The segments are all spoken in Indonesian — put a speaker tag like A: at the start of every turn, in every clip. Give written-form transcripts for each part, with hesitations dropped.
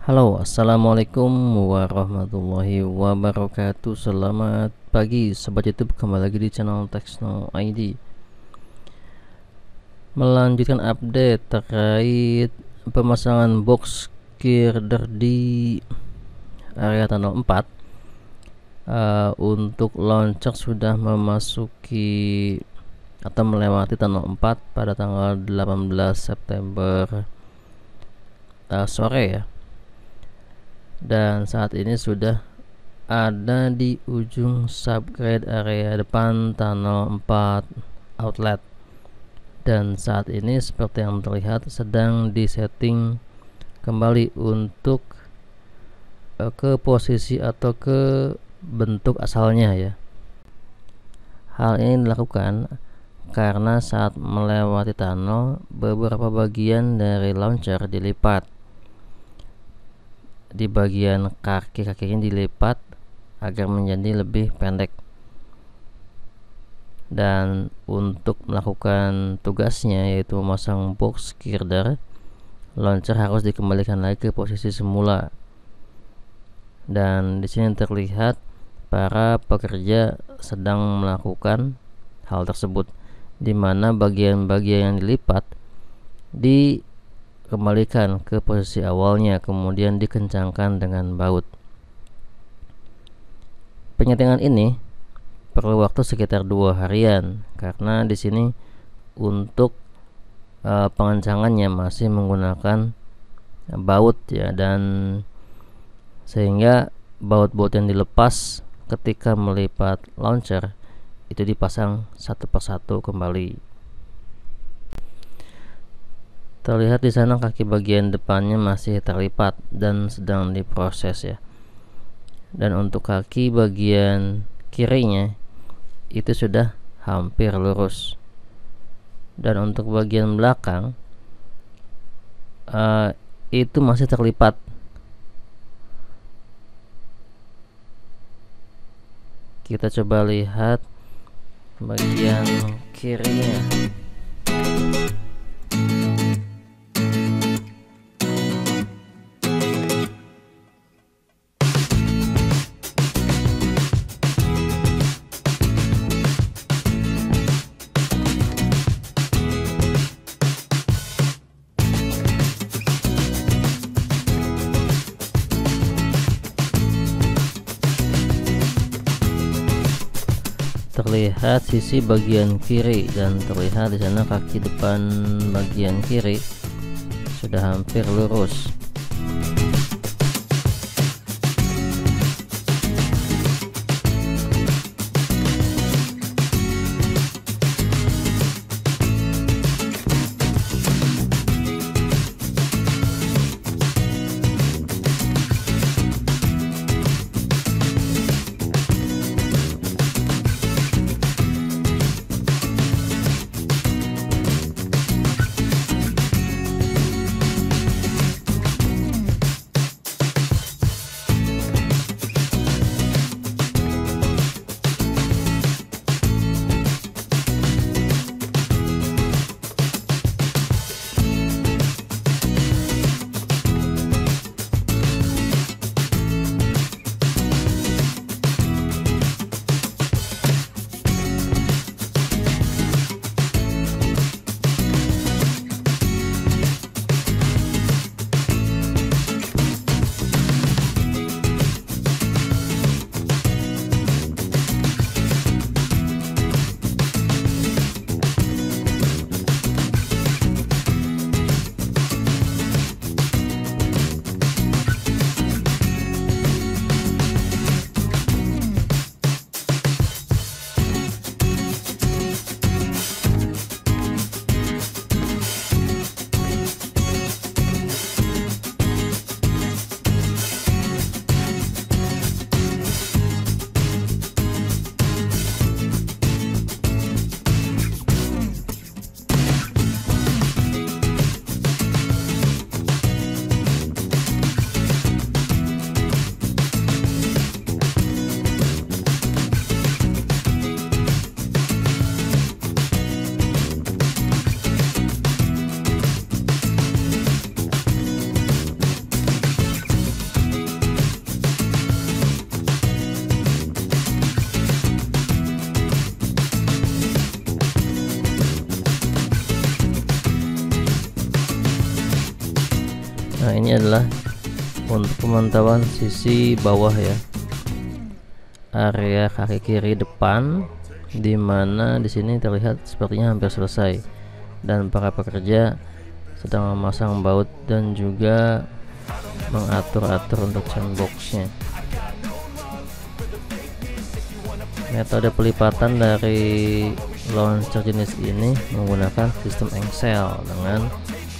A: Halo, assalamualaikum warahmatullahi wabarakatuh. Selamat pagi, sobat YouTube. Kembali lagi di channel Tekno ID. Melanjutkan update terkait pemasangan box girder di area tunnel 4. Untuk launcher sudah memasuki atau melewati tunnel 4 pada tanggal 18 September sore ya. Dan saat ini sudah ada di ujung subgrade area depan tunnel 4 outlet, dan saat ini seperti yang terlihat sedang disetting kembali untuk ke posisi atau ke bentuk asalnya ya. Hal ini dilakukan karena saat melewati tunnel beberapa bagian dari launcher dilipat. Di bagian kaki-kakinya dilipat agar menjadi lebih pendek, dan untuk melakukan tugasnya yaitu memasang box girder, launcher harus dikembalikan lagi ke posisi semula. Dan di sini terlihat para pekerja sedang melakukan hal tersebut, di mana bagian-bagian yang dilipat dikembalikan ke posisi awalnya, kemudian dikencangkan dengan baut. Penyetingan ini perlu waktu sekitar 2 harian karena di sini untuk pengencangannya masih menggunakan baut ya, dan sehingga baut-baut yang dilepas ketika melipat launcher itu dipasang satu persatu kembali. Terlihat di sana kaki bagian depannya masih terlipat dan sedang diproses ya. Dan untuk kaki bagian kirinya itu sudah hampir lurus. Dan untuk bagian belakang itu masih terlipat. Kita coba lihat bagian kirinya. Terlihat sisi bagian kiri, dan terlihat di sana kaki depan bagian kiri sudah hampir lurus. Nah, ini adalah untuk pemantauan sisi bawah ya, area kaki kiri depan, dimana di sini terlihat sepertinya hampir selesai dan para pekerja sedang memasang baut dan juga mengatur-atur untuk sandboxnya. Metode pelipatan dari launcher jenis ini menggunakan sistem engsel dengan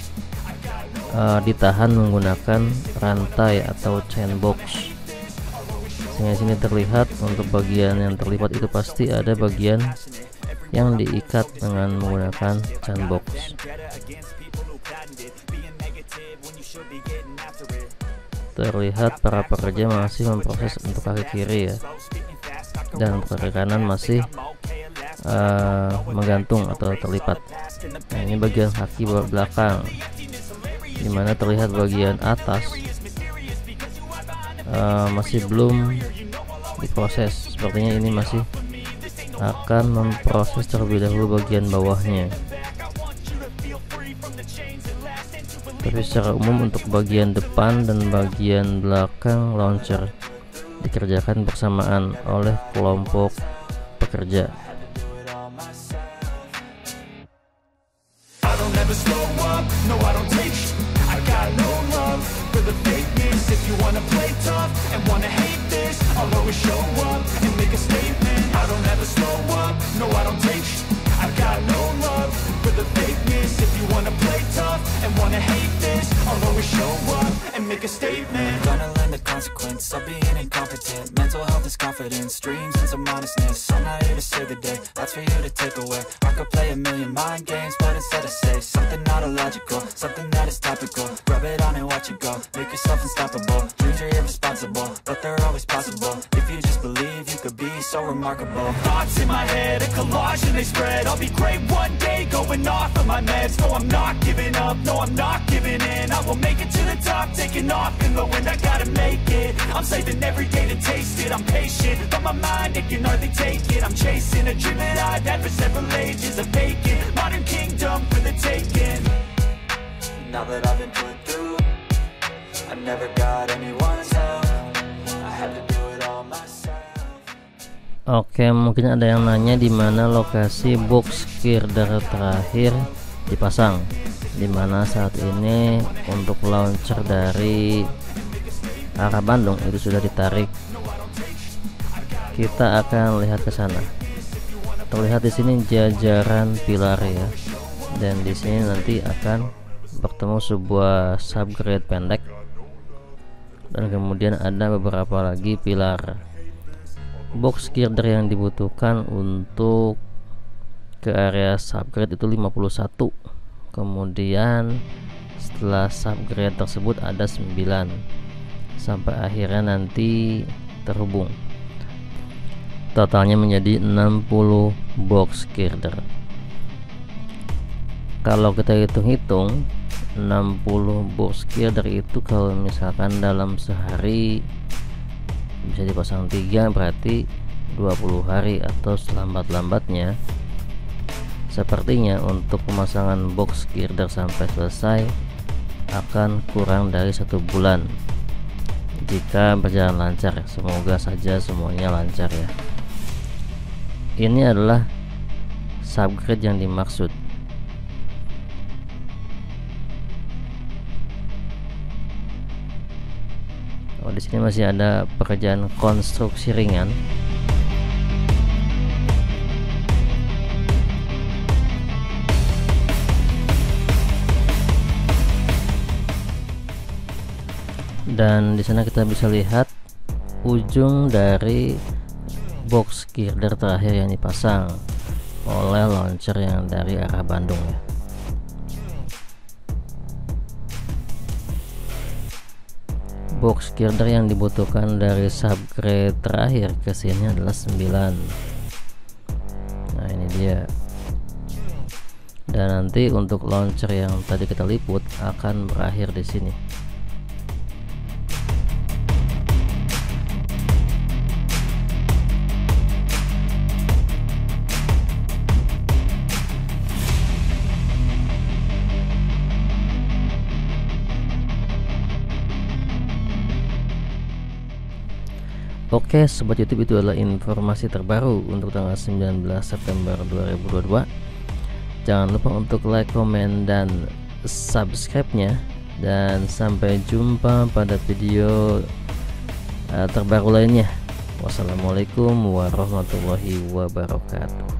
A: ditahan menggunakan rantai atau chainbox, sehingga sini terlihat untuk bagian yang terlipat itu pasti ada bagian yang diikat dengan menggunakan chainbox. Terlihat para pekerja masih memproses untuk kaki kiri ya, dan kaki kanan masih menggantung atau terlipat. Nah, ini bagian kaki belakang, dimana terlihat bagian atas masih belum diproses. Sepertinya ini masih akan memproses terlebih dahulu bagian bawahnya. Tapi secara umum untuk bagian depan dan bagian belakang launcher dikerjakan bersamaan oleh kelompok pekerja.
B: Gonna learn the consequence of being incompetent. Mental health is confidence, dreams and some honestness. I'm not here to save the day, that's for you to take away. I could play a million mind games, but instead I say something not illogical, something that is topical. Rub it on and watch it go, make yourself unstoppable. Dreams are irresponsible, but they're always possible. If you just believe, you could be so remarkable. Thoughts in my head, a collage and they spread. I'll be great one day, going off of my meds. No, I'm not giving up, no, I'm not giving in. I will make it to the top, taking off in the wind. I gotta make it, I'm saving every day to taste it. I'm patient, but my mind, it can hardly take it. I'm chasing a dream that I've had for several ages. A vacant, modern kingdom for the taking. Now that I've been put through, I never got anyone's help. I had to do it all myself.
A: Oke, mungkin ada yang nanya di mana lokasi box girder terakhir dipasang, dimana saat ini untuk launcher dari arah Bandung itu sudah ditarik. Kita akan lihat ke sana. Terlihat di sini jajaran pilar ya, dan di sini nanti akan bertemu sebuah subgrade pendek, dan kemudian ada beberapa lagi pilar. Box girder yang dibutuhkan untuk ke area subgrade itu 51. Kemudian setelah subgrade tersebut ada 9 sampai akhirnya nanti terhubung. Totalnya menjadi 60 box girder. Kalau kita hitung-hitung 60 box girder itu kalau misalkan dalam sehari bisa dipasang 3, berarti 20 hari atau selambat-lambatnya. Sepertinya untuk pemasangan box girder sampai selesai akan kurang dari 1 bulan jika berjalan lancar. Semoga saja semuanya lancar ya. Ini adalah subgrade yang dimaksud. Oh, di sini masih ada pekerjaan konstruksi ringan. Dan di sana kita bisa lihat ujung dari box girder terakhir yang dipasang oleh launcher yang dari arah Bandung ya. Box girder yang dibutuhkan dari subgrade terakhir ke sini adalah 9. Nah, ini dia. Dan nanti untuk launcher yang tadi kita liput akan berakhir di sini. Oke Sobat YouTube, itu adalah informasi terbaru untuk tanggal 19 September 2022. Jangan lupa untuk like, komen, dan subscribe-nya. Dan sampai jumpa pada video terbaru lainnya. Wassalamualaikum warahmatullahi wabarakatuh.